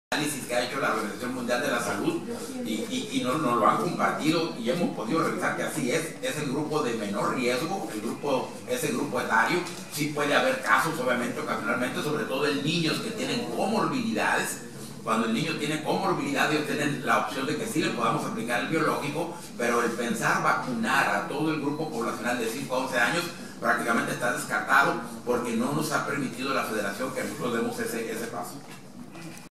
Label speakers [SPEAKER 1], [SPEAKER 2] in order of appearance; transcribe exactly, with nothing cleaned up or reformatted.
[SPEAKER 1] análisis que ha hecho la Organización Mundial de la Salud y, y, y nos, nos lo han compartido y hemos podido revisar que así es, es el grupo de menor riesgo, el grupo, ese grupo etario. Sí puede haber casos, obviamente, ocasionalmente, sobre todo en niños que tienen comorbilidades. Cuando el niño tiene comorbilidad, ellos tienen la opción de que sí le podamos aplicar el biológico, pero el pensar vacunar a todo el grupo poblacional de cinco a once años prácticamente está descartado porque no nos ha permitido la federación que nosotros demos ese, ese paso.